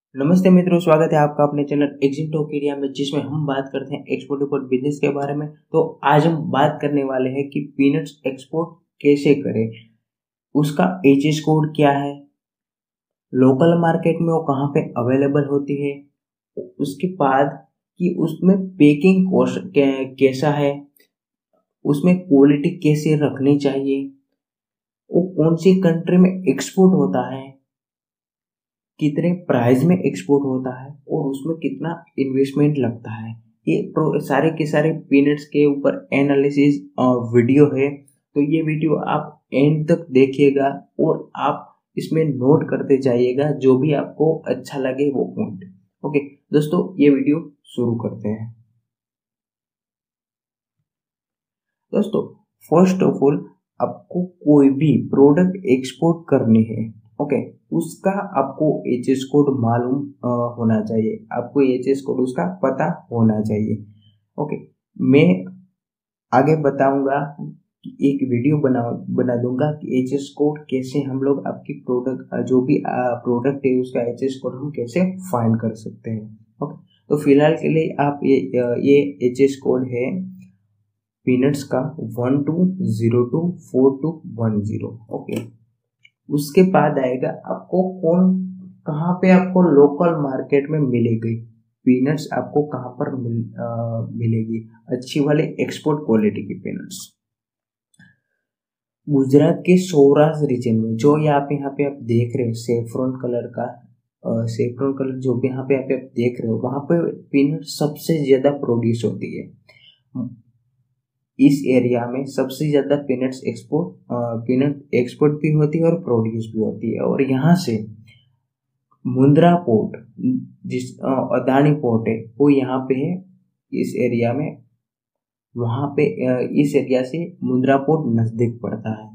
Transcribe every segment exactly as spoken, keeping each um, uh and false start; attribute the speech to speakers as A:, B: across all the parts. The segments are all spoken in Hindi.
A: नमस्ते मित्रों, स्वागत है आपका अपने चैनल एक्जिम टॉकिडिया में, जिसमें हम बात करते हैं एक्सपोर्ट इंपोर्ट बिजनेस के बारे में। तो आज हम बात करने वाले हैं कि पीनट्स एक्सपोर्ट कैसे करें, उसका एचएस कोड क्या है, लोकल मार्केट में वो कहाँ पे अवेलेबल होती है, उसके बाद कि उसमें पेकिंग कॉस्ट कैसा है, उसमें क्वालिटी कैसे रखनी चाहिए, वो कौन सी कंट्री में एक्सपोर्ट होता है, कितने प्राइस में एक्सपोर्ट होता है और उसमें कितना इन्वेस्टमेंट लगता है। ये सारे के सारे पीनट्स के ऊपर एनालिसिस वीडियो है। तो ये वीडियो आप एंड तक देखिएगा और आप इसमें नोट करते जाइएगा जो भी आपको अच्छा लगे वो पॉइंट। ओके दोस्तों, ये वीडियो शुरू करते हैं। दोस्तों, फर्स्ट ऑफ ऑल आपको कोई भी प्रोडक्ट एक्सपोर्ट करनी है, ओके okay, उसका आपको एचएस कोड मालूम होना चाहिए, आपको एचएस कोड उसका पता होना चाहिए। ओके okay, मैं आगे बताऊंगा कि एक वीडियो बना बना दूंगा कि एचएस कोड कैसे हम लोग आपकी प्रोडक्ट जो भी प्रोडक्ट है उसका एचएस कोड हम कैसे फाइंड कर सकते हैं। ओके okay, तो फिलहाल के लिए आप ये ये एचएस कोड है पीनट्स का one two zero two four two one zero. Okay, उसके बाद आएगा आपको कौन कहाँ पे आपको लोकल मार्केट में मिलेगी पीनट्स, आपको कहाँ पर मिल, आ, मिलेगी अच्छी वाली एक्सपोर्ट क्वालिटी की पीनट्स। गुजरात के सौराष्ट्र रीजन में, जो यहाँ पे यहाँ पे आप देख रहे हैं सेफ्रॉन कलर का, सेफ्रॉन कलर जो भी यहाँ पे आप देख रहे हो, वहां पे पीनट सबसे ज्यादा प्रोड्यूस होती है। इस एरिया में सबसे ज्यादा पीनट्स एक्सपोर्ट पीनट एक्सपोर्ट भी होती है और प्रोड्यूस भी होती है। और यहाँ से मुंद्रा पोर्ट, जिस अदानी पोर्ट है वो यहाँ पे है इस एरिया में, वहां पे इस एरिया से मुंद्रा पोर्ट नजदीक पड़ता है।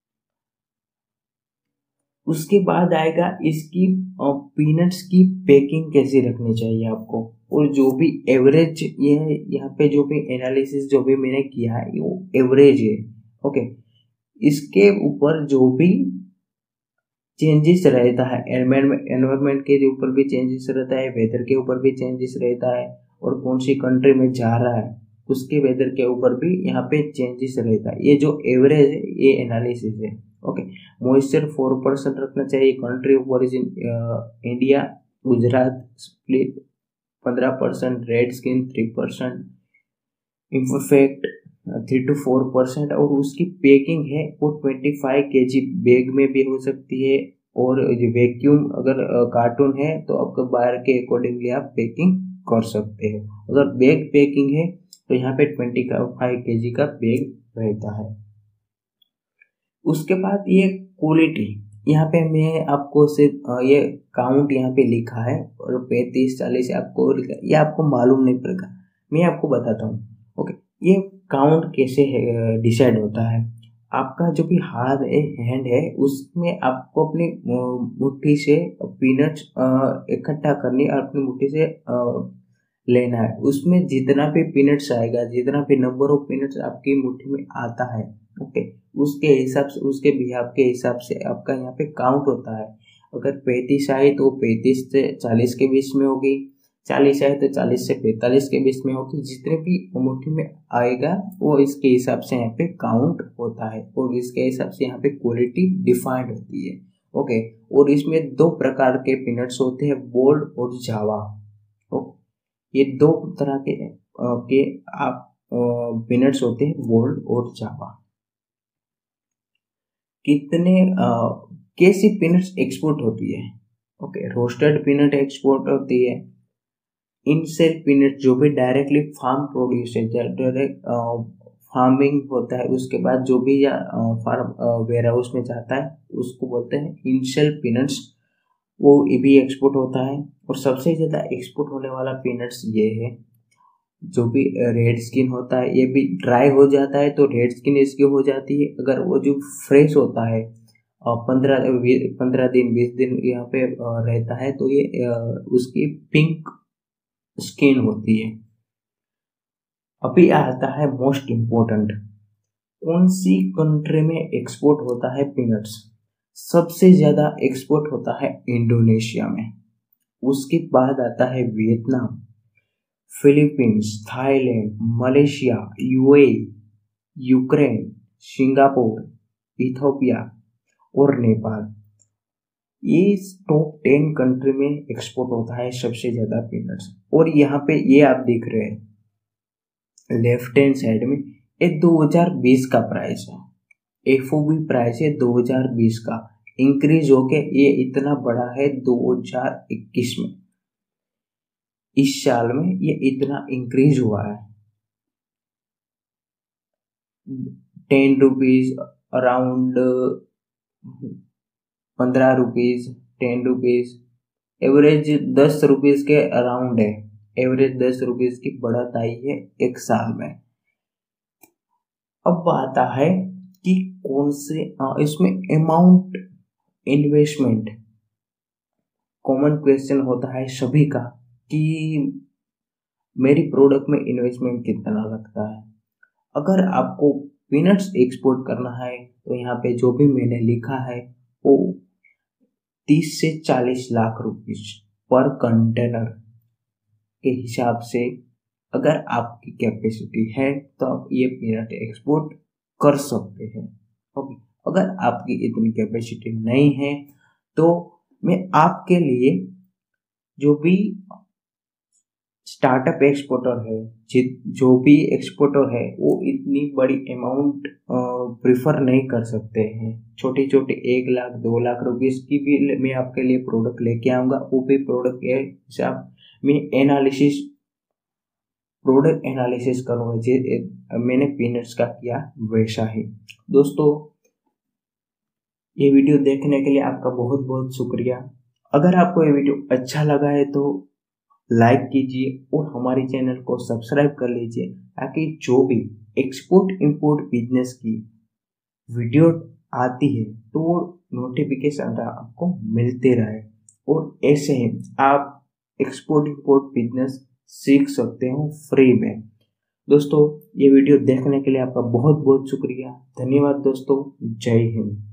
A: उसके बाद आएगा इसकी पीनट्स की पैकिंग कैसे रखनी चाहिए आपको, और जो भी एवरेज ये यहाँ पे जो भी एनालिसिस जो भी मैंने किया है वो एवरेज है। ओके, इसके ऊपर जो भी चेंजेस रहता है, एनवायरमेंट के ऊपर भी चेंजेस रहता है, वेदर के ऊपर भी चेंजेस रहता है, और कौन सी कंट्री में जा रहा है उसके वेदर के ऊपर भी यहाँ पे चेंजेस रहता है। ये जो एवरेज है ये एनालिसिस है। ओके, मॉइस्चर फोर परसेंट रखना चाहिए, country of origin India Gujarat split पंद्रह percent, red skin three percent, imperfect three two four percent, और उसकी पैकिंग है वो ट्वेंटी फाइव के जी बैग में भी हो सकती है, और वैक्यूम अगर कार्टून है तो आपको बाहर के अकॉर्डिंगली आप पैकिंग कर सकते हो। अगर बैग पैकिंग है तो यहाँ पे ट्वेंटी फाइव के जी का बैग रहता है। उसके बाद ये क्वालिटी, यहाँ पे मैं आपको सिर्फ ये काउंट यहाँ पे लिखा है और पैंतीस चालीस आपको लिखा है, ये आपको मालूम नहीं पड़ेगा, मैं आपको बताता हूँ। ओके, ये काउंट कैसे डिसाइड होता है। आपका जो भी हाथ है, हैंड है, उसमें आपको अपनी मुट्ठी से पीनट्स इकट्ठा करनी और अपनी मुट्ठी से लेना है। उसमें जितना भी पीनट्स आएगा, जितना भी नंबर ऑफ पीनट्स आपकी मुट्ठी में आता है, ओके, उसके हिसाब से, उसके बिहाफ के हिसाब से आपका यहाँ पे काउंट होता है। अगर पैंतीस आए तो पैंतीस से चालीस के बीच में होगी, चालीस आए तो चालीस से पैंतालीस के बीच में होगी। जितने भी मुट्ठी में आएगा वो इसके हिसाब से यहाँ पे काउंट होता है, और इसके हिसाब से यहाँ पे क्वालिटी डिफाइंड होती है। ओके, और इसमें दो प्रकार के पीनट्स होते हैं, बोल्ड और जावा। ये दो तरह के के आप पीनट्स होते हैं, बोल्ड और जावा। कितने कैसी पीनट्स एक्सपोर्ट होती है? ओके, रोस्टेड पीनट एक्सपोर्ट होती है, इनसेल पीनट जो भी डायरेक्टली फार्म प्रोड्यूस है, डायरेक्ट फार्मिंग होता है, उसके बाद जो भी फार्म वेयर हाउस में जाता है उसको बोलते हैं इनसेल पीनट्स, वो भी एक्सपोर्ट होता है। और सबसे ज़्यादा एक्सपोर्ट होने वाला पीनट्स ये है, जो भी रेड स्किन होता है ये भी ड्राई हो जाता है तो रेड स्किन इसकी हो जाती है। अगर वो जो फ्रेश होता है पंद्रह पंद्रह दिन बीस दिन यहाँ पे रहता है तो ये उसकी पिंक स्किन होती है। अभी आता है मोस्ट इम्पोर्टेंट, कौन सी कंट्री में एक्सपोर्ट होता है पीनट्स? सबसे ज्यादा एक्सपोर्ट होता है इंडोनेशिया में। उसके बाद आता है Vietnam, Philippines, Thailand, Malaysia, UAE, Ukraine, Singapore, Ethiopia और नेपाल। ये टॉप टेन कंट्री में एक्सपोर्ट होता है सबसे ज्यादा पीनट्स। और यहाँ पे ये आप देख रहे हैं लेफ्ट हैंड साइड में, ये दो हज़ार बीस का प्राइस है, एफओबी प्राइस है दो हज़ार बीस का, इंक्रीज होके ये इतना बड़ा है दो हज़ार इक्कीस में। इस साल में ये इतना इंक्रीज हुआ है, टेन रुपीज अराउंड पंद्रह रुपीज, टेन रुपीज, एवरेज दस रुपीज के अराउंड है। एवरेज दस रुपीज की बढ़त आई है एक साल में। अब आता है कि कौन से इसमें अमाउंट इन्वेस्टमेंट, कॉमन क्वेश्चन होता है सभी का कि मेरी प्रोडक्ट में इन्वेस्टमेंट कितना लगता है। अगर आपको पीनट्स एक्सपोर्ट करना है तो यहाँ पे जो भी मैंने लिखा है वो तीस से चालीस लाख रुपीस पर कंटेनर के हिसाब से अगर आपकी कैपेसिटी है तो आप ये पीनट एक्सपोर्ट कर सकते हैं। ओके, अगर आपकी इतनी कैपेसिटी नहीं है तो मैं आपके लिए जो भी स्टार्टअप एक्सपोर्टर है, जो भी एक्सपोर्टर है वो इतनी बड़ी अमाउंट प्रिफर नहीं कर सकते हैं। छोटी छोटी एक लाख दो लाख रुपीस की भी मैं आपके लिए प्रोडक्ट लेके आऊँगा, वो भी प्रोडक्ट के हिसाब में एनालिसिस प्रोडक्ट एनालिसिस करूँगा जो मैंने पीनट्स का किया वैसा ही। दोस्तों, ये वीडियो देखने के लिए आपका बहुत बहुत शुक्रिया। अगर आपको ये वीडियो अच्छा लगा है तो लाइक कीजिए और हमारे चैनल को सब्सक्राइब कर लीजिए ताकि जो भी एक्सपोर्ट इंपोर्ट बिजनेस की वीडियो आती है तो वो नोटिफिकेशन आपको मिलते रहे और ऐसे ही आप एक्सपोर्ट इंपोर्ट बिजनेस सीख सकते हो फ्री में। दोस्तों, ये वीडियो देखने के लिए आपका बहुत बहुत शुक्रिया। धन्यवाद दोस्तों। जय हिंद।